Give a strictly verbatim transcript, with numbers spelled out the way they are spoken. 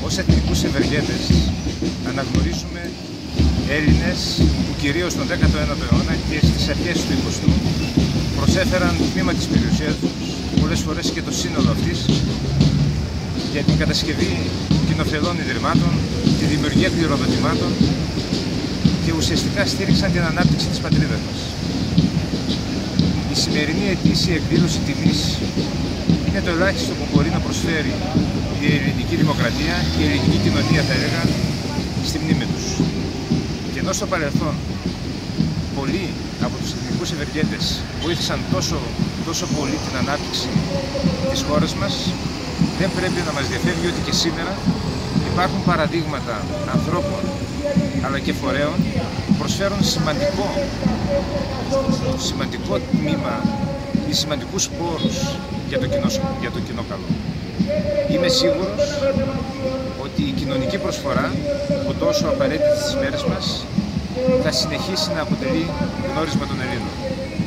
ως εθνικούς ευεργέτες αναγνωρίζουμε Έλληνες που κυρίως τον δέκατο ένατο αιώνα και στις αρχές του εικοστού προσέφεραν τμήμα της περιουσίας τους, πολλές φορές και το σύνολο αυτής, για την κατασκευή κοινοφελών ιδρυμάτων, τη δημιουργία κληροδοτημάτων και ουσιαστικά στήριξαν την ανάπτυξη της πατρίδας μας. Η σημερινή ετήσια εκδήλωση τιμής είναι το ελάχιστο που μπορεί να προσφέρει η ελληνική δημοκρατία και η ελληνική κοινωνία, θα έλεγα, στη μνήμη τους. Και ενώ στο παρελθόν πολλοί από τους εθνικούς ευεργέτες βοήθησαν τόσο, τόσο πολύ την ανάπτυξη της χώρας μας, δεν πρέπει να μας διαφεύγει ότι και σήμερα υπάρχουν παραδείγματα ανθρώπων αλλά και φορέων που προσφέρουν σημαντικό, σημαντικό τμήμα ή σημαντικούς πόρους για το κοινό, για το κοινό καλό. Είμαι σίγουρος ότι η κοινωνική προσφορά που τόσο απαραίτητη στις μέρες μας θα συνεχίσει να αποτελεί γνώρισμα των Ελλήνων.